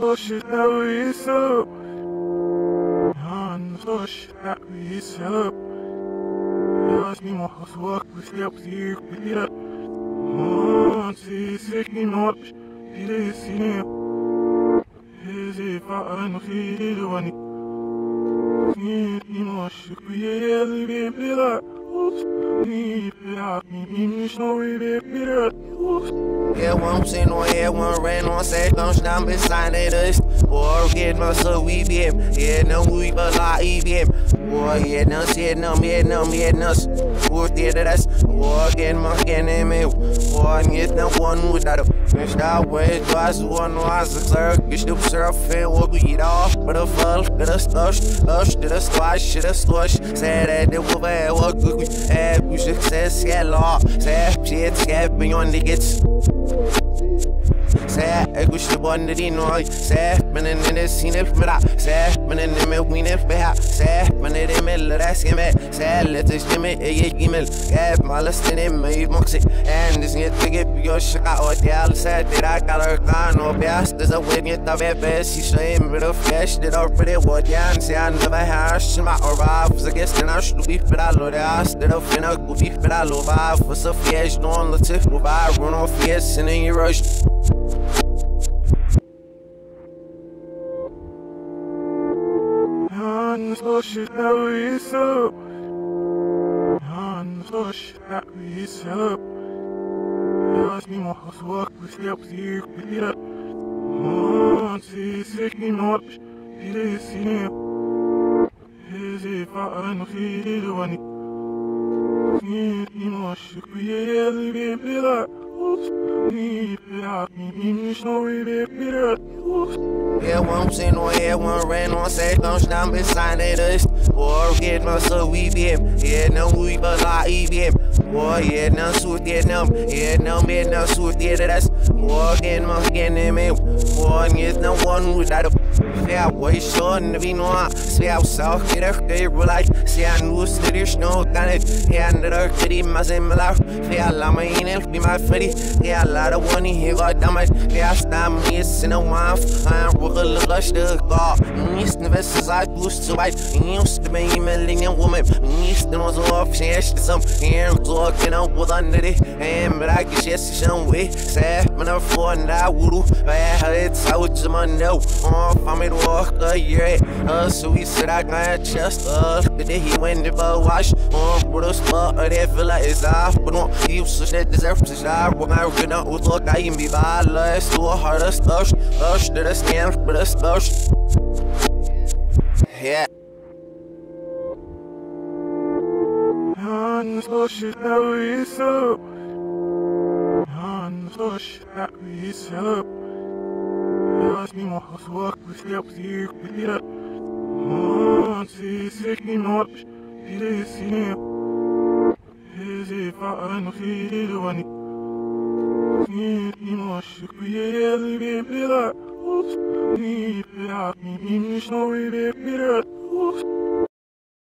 so shit that we sell. So shit that we sell. Ask me more hustle work with steps here, pick it up. See, second up, it is him. Is if I know he did one. You know, should create a little bit like. Everyone seen on everyone ran on set, don't stand beside us. Or get my soul, we be him. Yeah, no, we but like EBM. Or yeah, no, see, no, me, no, me, no. Or theater that's or get my enemy. Or get no one without a fish that way. Twice one was a clerk. You still surfing, what we eat off. But a fall, get a slush, did a squash, shit a slush. Said that they were bad, what good we have. You success, yeah, law. Say, shit, yeah, beyond the gets. Say, I wish the one that he know. Say, men in the scene if me that. Say, men in the milk, we never have. Say, men in the middle, that's him. Say, let us give me a email. Yeah, my list in him, my moxie. And this get to get your shot or the other side that I got her gun or best. There's a way to have a best. You shame with a flesh that already what you say. I never hash my arrive. I guess then I should be for that load. I stood up in a goofy for that low vibe. For some fish, no on the tip of I run off yes and then you rush. So shit that we sell. So shit that we sell. Ask me more hustle work with steps here, pick it up. See, second up, it is him. Is if I know he did one. You know, should create a little bit like. Everyone seen on everyone ran on set, don't stand beside us. Or get my soul, we be him. Yeah, no, we but like EBM. Or yeah, no, suit it, no. Yeah, no, me, no, suit it, that's. Or get my enemy. Or get no one without a. Yeah, way short, be no. See how south get a good like. See, I knew there's no kind of. Yeah, and the kitty, my similar. Yeah, Lama in it, be my freddy. Yeah, a lot of money here, got damage. Yeah, stop me, it's in a wife. I'm real lush to God. It's the best as I used to write. Used to be a million woman. Used to know so off, changed to some. Here, talking out with under it. And but I guess yes, some way. Sad, when I'm for and I would. I had it, I would just my no. Oh, I made walk a year. So he said I got just the day he went to wash. Oh, what a spot, I feel like it's off. But no, he used to say deserve to stop. When I read out with look, I can be by less to a harder stush. Lush to the stand, but a stush. Yeah. So shit that we sell. So shit that we sell. Ask me more hustle work with steps here, pick it up. See, second up, it is him. Is if I know he did one. You know, should create a little bit like. Me, me, me, me, me,